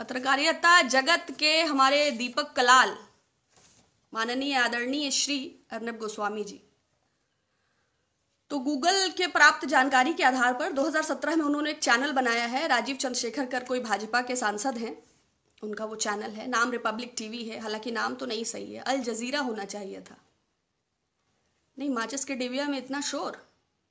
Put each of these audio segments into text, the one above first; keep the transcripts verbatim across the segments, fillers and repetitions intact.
पत्रकारिता जगत के हमारे दीपक कलाल, माननीय आदरणीय श्री अर्नब गोस्वामी जी, तो गूगल के प्राप्त जानकारी के आधार पर दो हज़ार सत्रह में उन्होंने एक चैनल बनाया है। राजीव चंद्रशेखर कर कोई भाजपा के सांसद हैं, उनका वो चैनल है, नाम रिपब्लिक टीवी है, हालांकि नाम तो नहीं सही है, अल जजीरा होना चाहिए था। नहीं, माचिस के डिबिया में इतना शोर।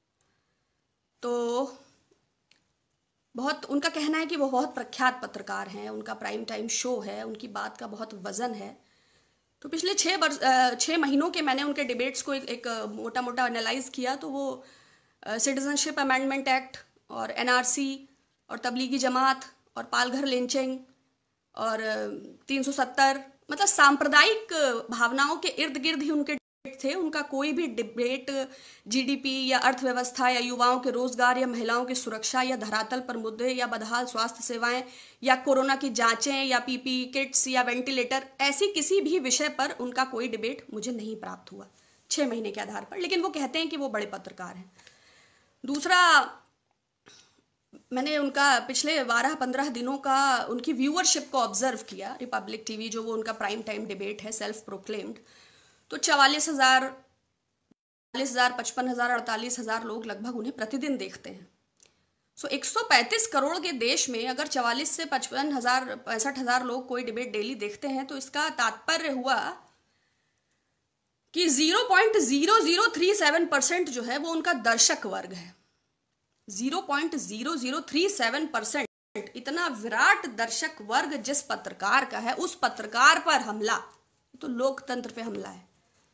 तो बहुत उनका कहना है कि वो बहुत प्रख्यात पत्रकार हैं, उनका प्राइम टाइम शो है, उनकी बात का बहुत वजन है। तो पिछले छः वर्ष छः महीनों के मैंने उनके डिबेट्स को एक, एक मोटा मोटा एनालाइज किया। तो वो सिटीजनशिप अमेंडमेंट एक्ट और एनआरसी और तबलीगी जमात और पालघर लिंचिंग और तीन सौ सत्तर, मतलब सांप्रदायिक भावनाओं के इर्द गिर्द ही उनके थे। उनका कोई भी डिबेट जीडीपी या अर्थव्यवस्था या युवाओं के रोजगार या महिलाओं की सुरक्षा या धरातल पर मुद्दे या बदहाल स्वास्थ्य सेवाएं या कोरोना की जांचें या पीपी किट्स या वेंटिलेटर, ऐसी किसी भी विषय पर उनका कोई डिबेट मुझे नहीं प्राप्त हुआ छह महीने के आधार पर। लेकिन वो कहते हैं कि वो बड़े पत्रकार हैं। दूसरा, मैंने उनका पिछले बारह पंद्रह दिनों का उनकी व्यूअरशिप को ऑब्जर्व किया। रिपब्लिक टीवी जो वो उनका प्राइम टाइम डिबेट है, सेल्फ प्रोक्लेम्ड, तो चवालीस हजार चालीस हजार पचपन हजार अड़तालीस हजार लोग लगभग उन्हें प्रतिदिन देखते हैं। सो एक सौ पैंतीस करोड़ के देश में अगर चवालीस से पचपन हजार पैंसठ हजार लोग कोई डिबेट डेली देखते हैं, तो इसका तात्पर्य हुआ कि zero point zero zero three seven percent जो है वो उनका दर्शक वर्ग है। Zero point zero zero three seven percent इतना विराट दर्शक वर्ग जिस पत्रकार का है, उस पत्रकार पर हमला तो लोकतंत्र पे हमला है।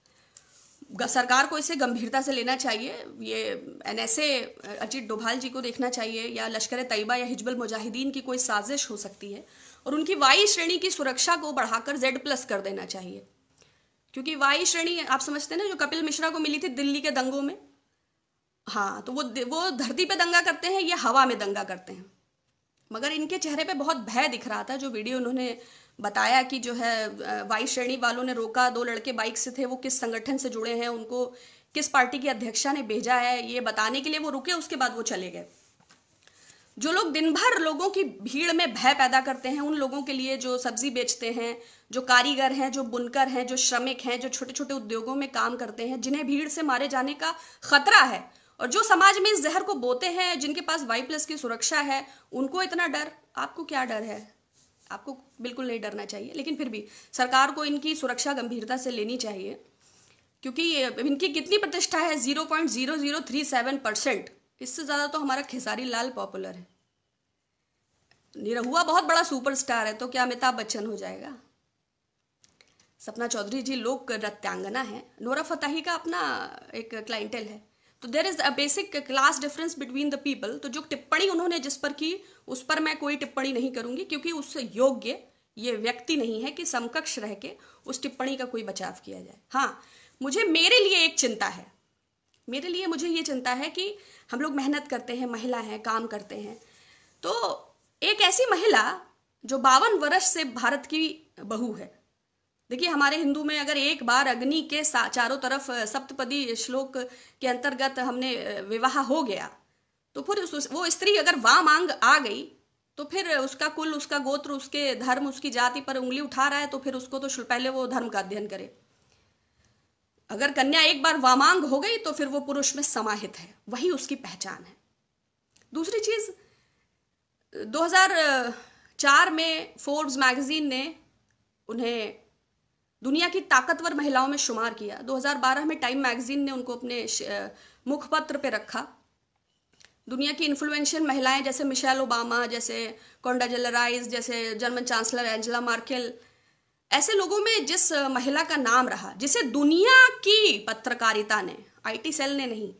सरकार को इसे गंभीरता से लेना चाहिए। ये एनएसए अजीत डोभाल जी को देखना चाहिए, या लश्कर तैयबा या हिजबुल मुजाहिदीन की कोई साजिश हो सकती है, और उनकी वाई श्रेणी की सुरक्षा को बढ़ाकर जेड प्लस कर देना चाहिए। क्योंकि वाई श्रेणी आप समझते हैं ना, जो कपिल मिश्रा को मिली थी दिल्ली के दंगों में, हाँ, तो वो वो धरती पे दंगा करते हैं, ये हवा में दंगा करते हैं। मगर इनके चेहरे पे बहुत भय दिख रहा था। जो वीडियो उन्होंने बताया कि जो है वाई श्रेणी वालों ने रोका, दो लड़के बाइक से थे, वो किस संगठन से जुड़े हैं, उनको किस पार्टी की अध्यक्षा ने भेजा है, ये बताने के लिए वो रुके, उसके बाद वो चले गए। जो लोग दिन भर लोगों की भीड़ में भय पैदा करते हैं, उन लोगों के लिए जो सब्जी बेचते हैं, जो कारीगर हैं, जो बुनकर हैं, जो श्रमिक हैं, जो छोटे छोटे उद्योगों में काम करते हैं, जिन्हें भीड़ से मारे जाने का खतरा है, और जो समाज में इस जहर को बोते हैं, जिनके पास वाई प्लस की सुरक्षा है, उनको इतना डर। आपको क्या डर है? आपको बिल्कुल नहीं डरना चाहिए। लेकिन फिर भी सरकार को इनकी सुरक्षा गंभीरता से लेनी चाहिए, क्योंकि इनकी कितनी प्रतिष्ठा है, zero point zero zero three seven percent. इससे ज्यादा तो हमारा खेसारी लाल पॉपुलर है। निरहुआ बहुत बड़ा सुपरस्टार है, तो क्या अमिताभ बच्चन हो जाएगा? सपना चौधरी जी लोक नृत्यांगना है। नोरा फतेही का अपना एक क्लाइंटेल है। तो there is a basic class difference between the people. तो जो टिप्पणी उन्होंने जिस पर की, उस पर मैं कोई टिप्पणी नहीं करूंगी, क्योंकि उससे योग्य ये व्यक्ति नहीं है कि समकक्ष रह के उस टिप्पणी का कोई बचाव किया जाए। हाँ, मुझे मेरे लिए एक चिंता है, मेरे लिए मुझे ये चिंता है कि हम लोग मेहनत करते हैं, महिला हैं, काम करते हैं, तो एक ऐसी महिला जो बावन वर्ष से भारत की बहू है। देखिए, हमारे हिंदू में अगर एक बार अग्नि के चारों तरफ सप्तपदी श्लोक के अंतर्गत हमने विवाह हो गया, तो फिर उस, वो स्त्री अगर वामांग आ गई, तो फिर उसका कुल, उसका गोत्र, उसके धर्म, उसकी जाति पर उंगली उठा रहा है, तो फिर उसको तो पहले वो धर्म का अध्ययन करे। अगर कन्या एक बार वामांग हो गई, तो फिर वो पुरुष में समाहित है, वही उसकी पहचान है। दूसरी चीज, दो हज़ार चार में फोर्ब्स मैगजीन ने उन्हें दुनिया की ताकतवर महिलाओं में शुमार किया। दो हज़ार बारह में टाइम मैगजीन ने उनको अपने मुखपत्र पे रखा। दुनिया की इन्फ्लुएंशियल महिलाएं जैसे मिशेल ओबामा, जैसे कोंडाजेला राइस, जैसे जर्मन चांसलर एंजेला मार्केल, ऐसे लोगों में जिस महिला का नाम रहा, जिसे दुनिया की पत्रकारिता ने, आईटी सेल ने नहीं,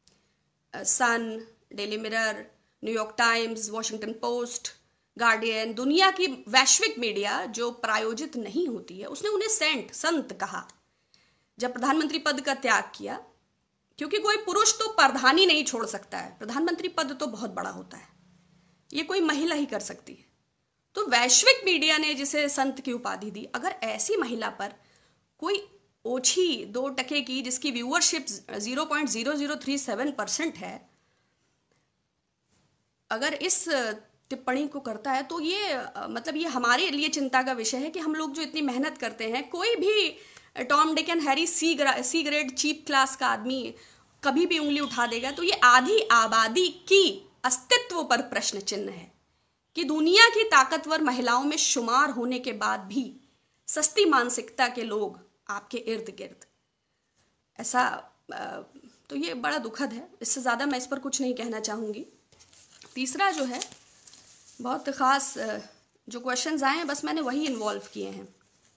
Sun, Daily Mirror, New York Times, Washington Post, Guardian, दुनिया की वैश्विक मीडिया जो प्रायोजित नहीं होती है, उसने उन्हें सेंट, संत कहा जब प्रधानमंत्री पद का त्याग किया। क्योंकि कोई पुरुष तो प्रधानी नहीं छोड़ सकता है, प्रधानमंत्री पद तो बहुत बड़ा होता है, ये कोई महिला ही कर सकती है। तो वैश्विक मीडिया ने जिसे संत की उपाधि दी, अगर ऐसी महिला पर कोई ओछी दो टके की, जिसकी viewership zero point zero zero three seven percent है, अगर इस टिप्पणी को करता है, तो ये अ, मतलब ये हमारे लिए चिंता का विषय है कि हम लोग जो इतनी मेहनत करते हैं, कोई भी Tom Dick and Harry C ग्रा सी ग्रेड चीप क्लास का आदमी कभी भी उंगली उठा देगा तो ये आधी आबादी की अस्तित्व पर प्रश्न चिन्ह है कि दुनिया की ताकतवर महिलाओं में शुमार होने के बाद भी सस्ती मानसिकता के लोग आपके इर्द गिर्द, ऐसा अ, तो ये बड़ा दुखद है। इससे ज़्यादा मैं इस पर कुछ नहीं कहना चाहूँगी। तीसरा जो है, बहुत ख़ास जो क्वेश्चंस आए हैं बस मैंने वही इन्वॉल्व किए हैं।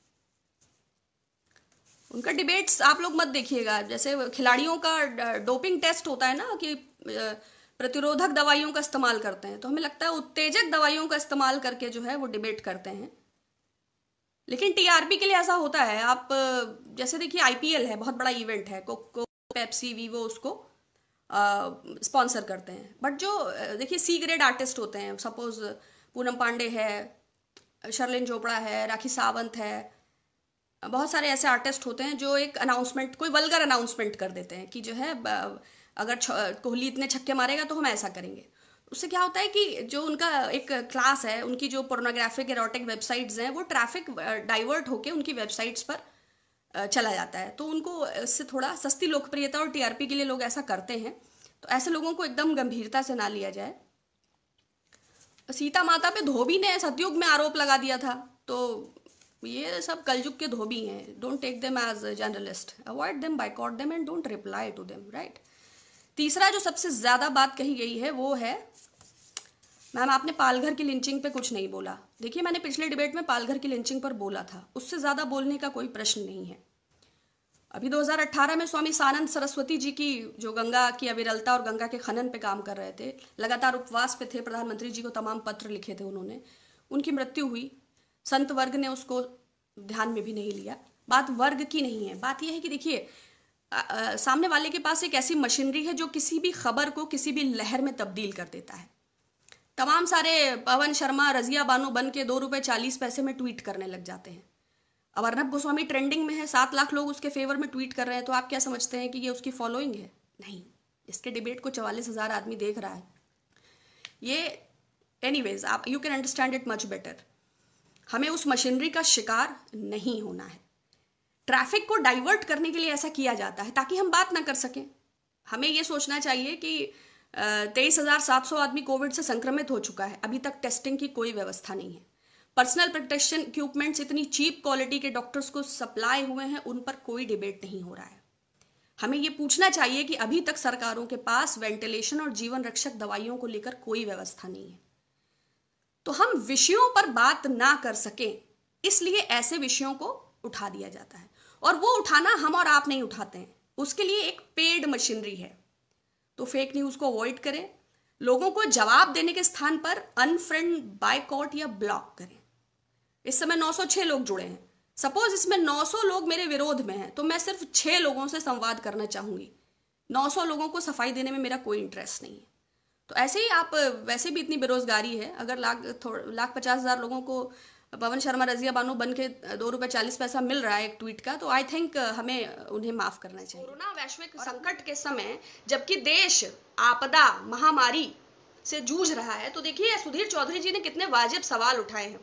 उनका डिबेट्स आप लोग मत देखिएगा, जैसे खिलाड़ियों का डोपिंग टेस्ट होता है ना कि प्रतिरोधक दवाइयों का इस्तेमाल करते हैं, तो हमें लगता है उत्तेजक दवाइयों का इस्तेमाल करके जो है वो डिबेट करते हैं। लेकिन टीआरपी के लिए ऐसा होता है। आप जैसे देखिए आईपीएल है, बहुत बड़ा इवेंट है, कोको, पेप्सी, वीवो उसको स्पॉन्सर करते हैं। बट जो देखिए सी ग्रेड आर्टिस्ट होते हैं, सपोज पूनम पांडे है, शर्लिन चोपड़ा है, राखी सावंत है, बहुत सारे ऐसे आर्टिस्ट होते हैं जो एक अनाउंसमेंट, कोई वल्गर अनाउंसमेंट कर देते हैं कि जो है अगर कोहली इतने छक्के मारेगा तो हम ऐसा करेंगे। उससे क्या होता है कि जो उनका एक क्लास है, उनकी जो पोर्नोग्राफिक एरोटिक वेबसाइट्स हैं, वो ट्रैफिक डाइवर्ट होके उनकी वेबसाइट्स पर चला जाता है। तो उनको इससे थोड़ा सस्ती लोकप्रियता और टीआरपी के लिए लोग ऐसा करते हैं। तो ऐसे लोगों को एकदम गंभीरता से ना लिया जाए। सीता माता पे धोबी ने सतयुग में आरोप लगा दिया था, तो ये सब कलयुग के धोबी हैं। Don't take them as journalist, avoid them, boycott them and don't reply to them, right. तीसरा जो सबसे ज्यादा बात कही गई है वो है, मैम आपने पालघर की लिंचिंग पे कुछ नहीं बोला। देखिए मैंने पिछले डिबेट में पालघर की लिंचिंग पर बोला था, उससे ज्यादा बोलने का कोई प्रश्न नहीं है। अभी दो हज़ार अठारह में स्वामी सानंद सरस्वती जी की जो गंगा की अविरलता और गंगा के खनन पे काम कर रहे थे, लगातार उपवास पे थे, प्रधानमंत्री जी को तमाम पत्र लिखे थे उन्होंने, उनकी मृत्यु हुई। संत वर्ग ने उसको ध्यान में भी नहीं लिया। बात वर्ग की नहीं है, बात यह है कि देखिए सामने वाले के पास एक ऐसी मशीनरी है जो किसी भी खबर को किसी भी लहर में तब्दील कर देता है। तमाम सारे पवन शर्मा, रजिया बानो बन के दो रुपए चालीस पैसे में ट्वीट करने लग जाते हैं। अब अर्नब गोस्वामी ट्रेंडिंग में है, सात लाख लोग उसके फेवर में ट्वीट कर रहे हैं, तो आप क्या समझते हैं कि ये उसकी फॉलोइंग है? नहीं, इसके डिबेट को चवालीस हजार आदमी देख रहा है। ये एनीवेज आप you can understand it much better. हमें उस मशीनरी का शिकार नहीं होना है। ट्रैफिक को डाइवर्ट करने के लिए ऐसा किया जाता है ताकि हम बात ना कर सकें। हमें ये सोचना चाहिए कि तेईस हजार सात सौ आदमी कोविड से संक्रमित हो चुका है, अभी तक टेस्टिंग की कोई व्यवस्था नहीं है। पर्सनल प्रोटेक्शन इक्विपमेंट्स इतनी चीप क्वालिटी के डॉक्टर्स को सप्लाई हुए हैं, उन पर कोई डिबेट नहीं हो रहा है। हमें ये पूछना चाहिए कि अभी तक सरकारों के पास वेंटिलेशन और जीवन रक्षक दवाइयों को लेकर कोई व्यवस्था नहीं है। तो हम विषयों पर बात ना कर सकें, इसलिए ऐसे विषयों को उठा दिया जाता है। और वो उठाना हम और आप नहीं उठाते हैं, उसके लिए एक पेड मशीनरी है। तो फेक न्यूज को अवॉइड करें, लोगों को जवाब देने के स्थान पर अनफ्रेंड, बायकॉट या ब्लॉक करें। इस समय नौ सौ छह लोग जुड़े हैं। सपोज इसमें नौ सौ लोग मेरे विरोध में हैं, तो मैं सिर्फ छह लोगों से संवाद करना चाहूंगी। नौ सौ लोगों को सफाई देने में मेरा कोई इंटरेस्ट नहीं है। तो ऐसे ही आप, वैसे भी इतनी बेरोजगारी है, अगर लाख लाख पचास हजार लोगों को पवन शर्मा, रजिया बानो बन के दो रुपए चालीस पैसा मिल रहा है एक ट्वीट का, तो आई थिंक हमें उन्हें माफ करना चाहिए। कोरोना वैश्विक संकट के समय जबकि देश आपदा, महामारी से जूझ रहा है, तो देखिए सुधीर चौधरी जी ने कितने वाजिब सवाल उठाए हैं।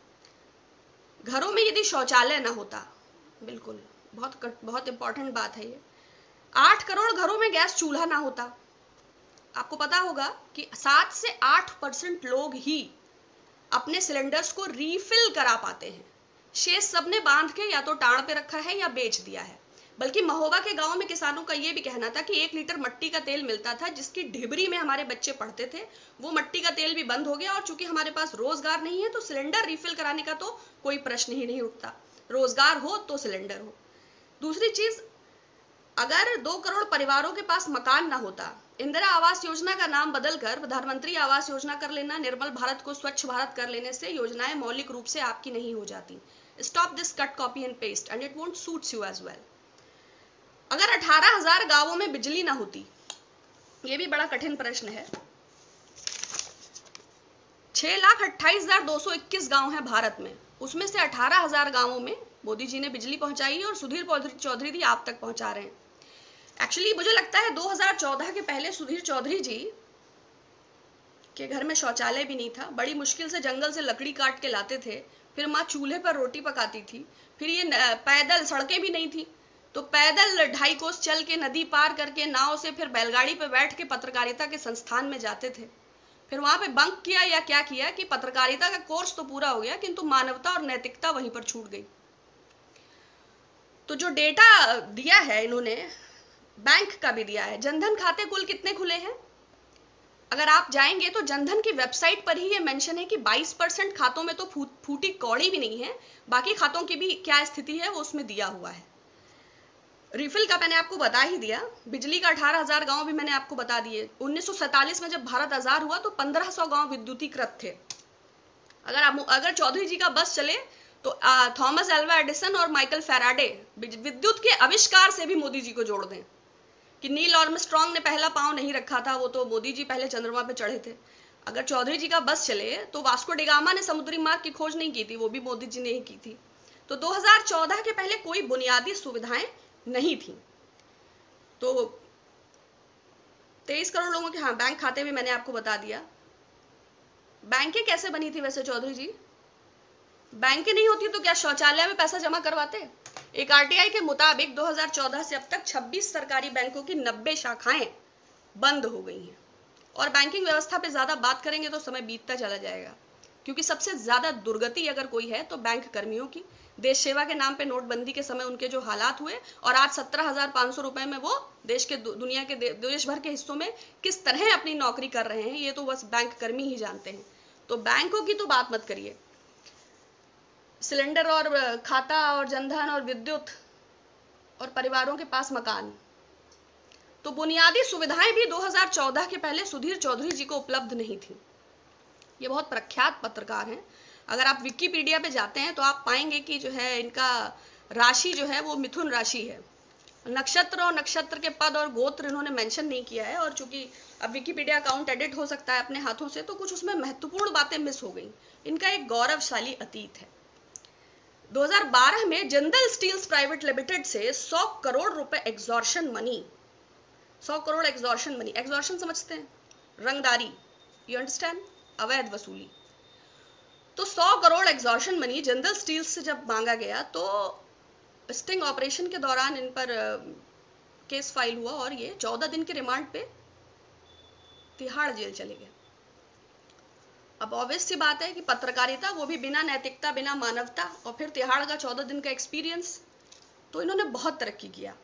घरों में यदि शौचालय ना होता, बिल्कुल बहुत बहुत इंपॉर्टेंट बात है ये, आठ करोड़ घरों में गैस चूल्हा ना होता। आपको पता होगा कि सात से आठ परसेंट लोग ही अपने सिलेंडर्स को रीफिल करा पाते हैं। शेष सबने बांध के या तो टाड़ पे रखा है या बेच दिया है। बल्कि महोबा के गांव में किसानों का यह भी कहना था कि एक लीटर मट्टी का तेल मिलता था, जिसकी ढिबरी में हमारे बच्चे पढ़ते थे। वो मट्टी का तेल भी बंद हो गया, और चूंकि हमारे पास रोजगार नहीं है तो सिलेंडर रिफिल कराने का तो कोई प्रश्न ही नहीं उठता। रोजगार हो तो सिलेंडर हो। दूसरी चीज, अगर दो करोड़ परिवारों के पास मकान ना होता, इंदिरा आवास योजना का नाम बदलकर प्रधानमंत्री आवास योजना कर लेना, निर्मल भारत को स्वच्छ भारत कर लेने से योजनाएं मौलिक रूप से आपकी नहीं हो जाती। Stop this cut, copy and paste and it won't suits you as well. अगर अठारह हजार गांवों में बिजली ना होती, यह भी बड़ा कठिन प्रश्न है। छह लाख अट्ठाईस हजार दो सौ इक्कीस गांव है भारत में, उसमें से अठारह हजार गांवों में मोदी जी ने बिजली पहुंचाई और सुधीर चौधरी जी आप तक पहुंचा रहे हैं। एक्चुअली मुझे लगता है दो हज़ार चौदह के पहले सुधीर चौधरी जी के घर में शौचालय भी नहीं था, बड़ी मुश्किल से जंगल से लकड़ी काट के लाते थे, फिर माँ चूल्हे पर रोटी पकाती थी, फिर ये पैदल, सड़कें भी नहीं थी तो पैदल ढाई कोस चल के नदी पार करके नाव से फिर बैलगाड़ी पे बैठ के पत्रकारिता के संस्थान में जाते थे। फिर वहां पे बंक किया या क्या किया कि पत्रकारिता का कोर्स तो पूरा हो गया किंतु मानवता और नैतिकता वहीं पर छूट गई। तो जो डेटा दिया है इन्होंने, बैंक का भी दिया है। जनधन खाते कुल कितने खुले हैं? अगर आप जाएंगे तो जनधन की वेबसाइट पर ही ये मेंशन है कि बाईस परसेंट खातों में तो फू, फूटी कौड़ी भी नहीं है, बाकी खातों की भी क्या स्थिति है वो उसमें दिया हुआ है। रिफिल का मैंने आपको बता ही दिया, बिजली का अठारह हजार गांव भी मैंने आपको बता दिए। उन्नीस सौ सैंतालीस में जब भारत आजाद हुआ तो पंद्रह सौ गांव विद्युतीकृत थे। अगर आप अगर चौधरी जी का बस चले तो थॉमस एल्वा एडिसन और माइकल फैराडे विद्युत के आविष्कार से भी मोदी जी को जोड़ दें कि नील आर्मस्ट्रांग ने पहला पांव नहीं रखा था, वो तो मोदी जी पहले चंद्रमा पे चढ़े थे। अगर चौधरी जी का बस चले तो वास्को डिगामा ने समुद्री मार्ग की खोज नहीं की थी, वो भी मोदी जी ने ही की थी। तो दो हज़ार चौदह के पहले कोई बुनियादी सुविधाएं नहीं थी। तो तेईस करोड़ लोगों के हाँ बैंक खाते भी मैंने आपको बता दिया। बैंकें कैसे बनी थी वैसे चौधरी जी? बैंकें नहीं होती तो क्या शौचालय में पैसा जमा करवाते? एक आरटीआई के मुताबिक दो हज़ार चौदह से अब तक छब्बीस सरकारी बैंकों की नब्बे शाखाएं बंद हो गई हैं। और बैंकिंग व्यवस्था पे ज्यादा बात करेंगे तो समय बीतता चला जाएगा, क्योंकि सबसे ज्यादा दुर्गति अगर कोई है तो बैंक कर्मियों की। देश सेवा के नाम पे नोटबंदी के समय उनके जो हालात हुए और आज सत्रह हजार पांच सौ रुपए में वो देश के दुनिया के देश भर के हिस्सों में किस तरह अपनी नौकरी कर रहे हैं, ये तो बस बैंक कर्मी ही जानते हैं। तो बैंकों की तो बात मत करिए। सिलेंडर और खाता और जनधन और विद्युत और परिवारों के पास मकान, तो बुनियादी सुविधाएं भी दो हज़ार चौदह के पहले सुधीर चौधरी जी को उपलब्ध नहीं थी। ये बहुत प्रख्यात पत्रकार हैं। अगर आप विकिपीडिया पे जाते हैं तो आप पाएंगे कि जो है इनका राशि जो है वो मिथुन राशि है। नक्षत्र और नक्षत्र के पद और गोत्र इन्होंने मेंशन नहीं किया है, और चूंकि अब विकिपीडिया अकाउंट एडिट हो सकता है अपने हाथों से, तो कुछ उसमें महत्वपूर्ण बातें मिस हो गई। इनका एक गौरवशाली अतीत है। दो हज़ार बारह में जिंदल स्टील्स प्राइवेट लिमिटेड से सौ करोड़ रुपए एग्जॉर्शन मनी, सौ करोड़ एग्जॉर्शन मनी, एग्जॉर्शन समझते हैं? रंगदारी, यू अंडरस्टैंड, अवैध वसूली। तो सौ crore extortion money Jindal steels से जब मांगा गया तो स्टिंग ऑपरेशन के दौरान इन पर केस फाइल हुआ और ये चौदह दिन के रिमांड पे तिहाड़ जेल चले गए। अब ऑब्वियस सी बात है कि पत्रकारिता, वो भी बिना नैतिकता, बिना मानवता, और फिर तिहाड़ का चौदह दिन का एक्सपीरियंस, तो इन्होंने बहुत तरक्की किया।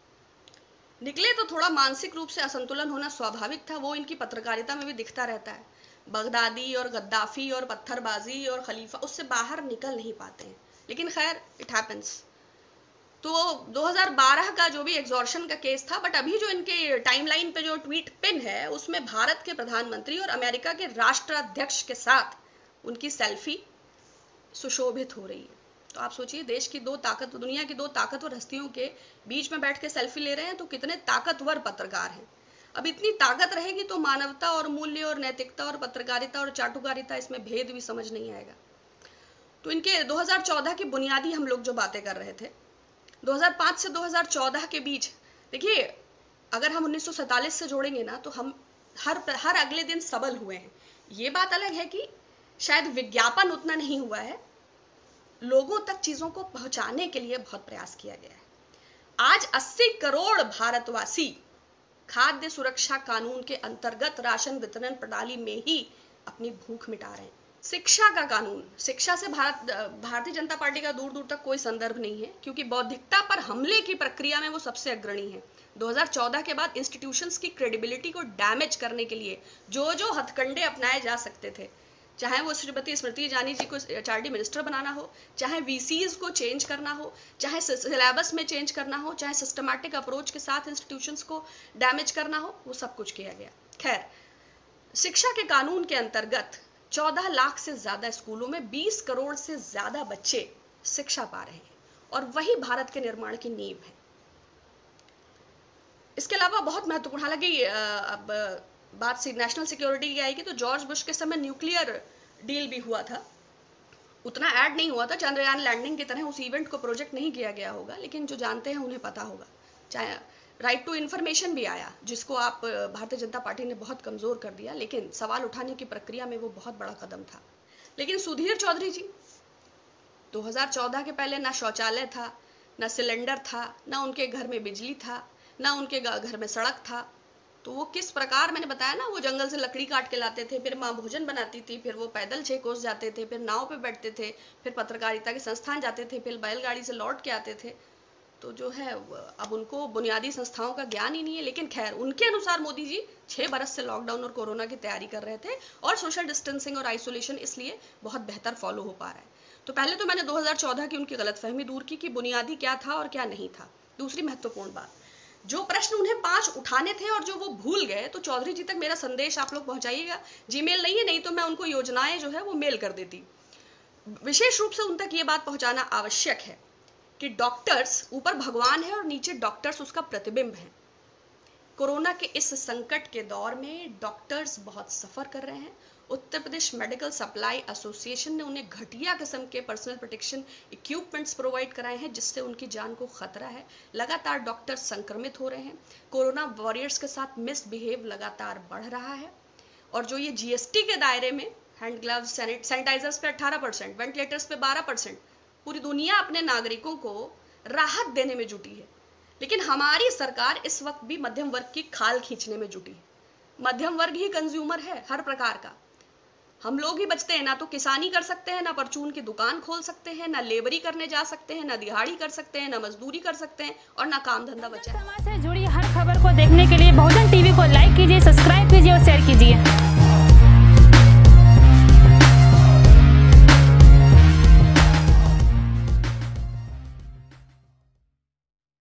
निकले तो थोड़ा मानसिक रूप से असंतुलन होना स्वाभाविक था, वो इनकी पत्रकारिता में भी दिखता रहता है। बगदादी और गद्दाफी और पत्थरबाजी और खलीफा, उससे बाहर निकल नहीं पाते हैं, लेकिन खैर इट हैपेंस। तो दो हज़ार बारह का जो भी एग्जॉर्शन का केस था, बट अभी जो इनके टाइमलाइन पे जो ट्वीट पिन है उसमें भारत के प्रधानमंत्री और अमेरिका के राष्ट्राध्यक्ष के साथ उनकी सेल्फी सुशोभित हो रही है। तो आप सोचिए, देश की दो ताकत दुनिया की दो ताकतवर हस्तियों के बीच में बैठ के सेल्फी ले रहे हैं, तो कितने ताकतवर पत्रकार हैं। अब इतनी ताकत रहेगी तो मानवता और मूल्य और नैतिकता और पत्रकारिता और चाटुकारिता, इसमें भेद भी समझ नहीं आएगा। तो इनके दो हज़ार चौदह की बुनियादी हम लोग जो बातें कर रहे थे, दो हज़ार पाँच से दो हज़ार चौदह के बीच, देखिए अगर हम उन्नीस सौ सैंतालीस से जोड़ेंगे ना तो हम हर हर अगले दिन सबल हुए हैं। ये बात अलग है कि शायद विज्ञापन उतना नहीं हुआ है, लोगों तक चीजों को पहुंचाने के लिए बहुत प्रयास किया गया है। आज अस्सी करोड़ भारतवासी खाद्य सुरक्षा कानून के अंतर्गत राशन वितरण प्रणाली में ही अपनी भूख मिटा रहे हैं। शिक्षा का कानून, शिक्षा से भारत भारतीय जनता पार्टी का दूर दूर तक कोई संदर्भ नहीं है, क्योंकि बौद्धिकता पर हमले की प्रक्रिया में वो सबसे अग्रणी है। दो हज़ार चौदह के बाद इंस्टीट्यूशंस की क्रेडिबिलिटी को डैमेज करने के लिए जो जो हथकंडे अपनाए जा सकते थे, चाहे वो श्रीमती स्मृति ईरानी जी को एचआरडी मिनिस्टर बनाना हो, चाहे वीसीज को चेंज करना हो, चाहे सिलेबस में चेंज करना हो, चाहे सिस्टमैटिक अप्रोच के साथ इंस्टीट्यूशंस को डैमेज करना हो, वो सब कुछ किया गया। खैर, शिक्षा के कानून के अंतर्गत चौदह लाख से ज्यादा स्कूलों में बीस करोड़ से ज्यादा बच्चे शिक्षा पा रहे हैं, और वही भारत के निर्माण की नींव है। इसके अलावा बहुत महत्वपूर्ण, हालांकि अब बात नेशनल सिक्योरिटी की आएगी तो जॉर्ज बुश के समय न्यूक्लियर डील भी हुआ था, उतना ऐड नहीं हुआ था, चंद्रयान लैंडिंग की तरह उस इवेंट को प्रोजेक्ट नहीं किया गया होगा, लेकिन जो जानते हैं उन्हें पता होगा। चाहे राइट टू इन्फॉर्मेशन भी आया, जिसको आप भारतीय जनता पार्टी ने बहुत कमजोर कर दिया, लेकिन सवाल उठाने की प्रक्रिया में वो बहुत बड़ा कदम था। लेकिन सुधीर चौधरी जी, दो हज़ार चौदह के पहले ना शौचालय था, ना सिलेंडर था, ना उनके घर में बिजली था, ना उनके घर में सड़क था। तो वो किस प्रकार, मैंने बताया ना, वो जंगल से लकड़ी काट के लाते थे, फिर माँ भोजन बनाती थी, फिर वो पैदल छह कोस जाते थे, फिर नाव पे बैठते थे, फिर पत्रकारिता के संस्थान जाते थे, फिर बैलगाड़ी से लौट के आते थे। तो जो है अब उनको बुनियादी संस्थाओं का ज्ञान ही नहीं है। लेकिन खैर, उनके अनुसार मोदी जी छह बरस से लॉकडाउन और कोरोना की तैयारी कर रहे थे और सोशल डिस्टेंसिंग और आइसोलेशन इसलिए बहुत बेहतर फॉलो हो पा रहा है। तो पहले तो मैंने दो हज़ार चौदह की उनकी गलतफहमी दूर की कि बुनियादी क्या था और क्या नहीं था। दूसरी महत्वपूर्ण बात, जो प्रश्न उन्हें पांच उठाने थे और जो वो भूल गए, तो चौधरी जी तक मेरा संदेश आप लोग पहुंचाइएगा। जीमेल नहीं है, नहीं तो मैं उनको योजनाएं जो है वो मेल कर देती। विशेष रूप से उन तक ये बात पहुंचाना आवश्यक है कि डॉक्टर्स ऊपर भगवान है और नीचे डॉक्टर्स उसका प्रतिबिंब है। कोरोना के इस संकट के दौर में डॉक्टर्स बहुत सफर कर रहे हैं। Uttar Pradesh medical supply association ने उन्हें घटिया किस्म के पर्सनल प्रोटेक्शन इक्विपमेंट्स प्रोवाइड कराए हैं, जिससे उनकी जान को खतरा है। लगातार डॉक्टर संक्रमित हो रहे हैं। कोरोना वॉरियर्स के साथ मिसबिहेव लगातार बढ़ रहा है। और जो ये जीएसटी के दायरे में हैंड ग्लव्स, सैनिटाइजर्स पे अठारह परसेंट, वेंटिलेटर्स पे बारह परसेंट, पूरी दुनिया अपने नागरिकों को राहत देने में जुटी है, लेकिन हमारी सरकार इस वक्त भी मध्यम वर्ग की खाल खींचने में जुटी है। मध्यम वर्ग ही कंज्यूमर है हर प्रकार का। हम लोग ही बचते हैं, ना तो किसानी कर सकते हैं, ना परचून की दुकान खोल सकते हैं, ना लेबरी करने जा सकते हैं, ना दिहाड़ी कर सकते हैं, ना मजदूरी कर सकते हैं, और ना काम धंधा बचा है। समाज से जुड़ी हर खबर को देखने के लिए बहुजन टीवी को लाइक कीजिए, सब्सक्राइब कीजिए और शेयर कीजिए।